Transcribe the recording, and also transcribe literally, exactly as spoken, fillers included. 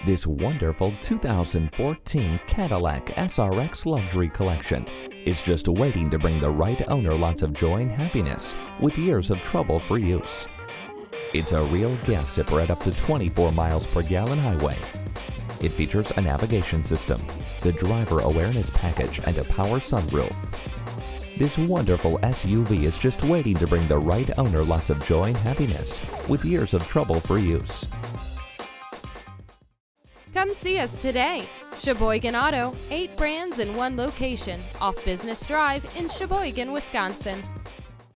This wonderful two thousand fourteen Cadillac S R X Luxury Collection is just waiting to bring the right owner lots of joy and happiness with years of trouble-free use. It's a real gas sipper at up to twenty-four miles per gallon highway. It features a navigation system, the driver awareness package, and a power sunroof. This wonderful S U V is just waiting to bring the right owner lots of joy and happiness with years of trouble-free use. Come see us today. Sheboygan Auto, eight brands in one location, off Business Drive in Sheboygan, Wisconsin.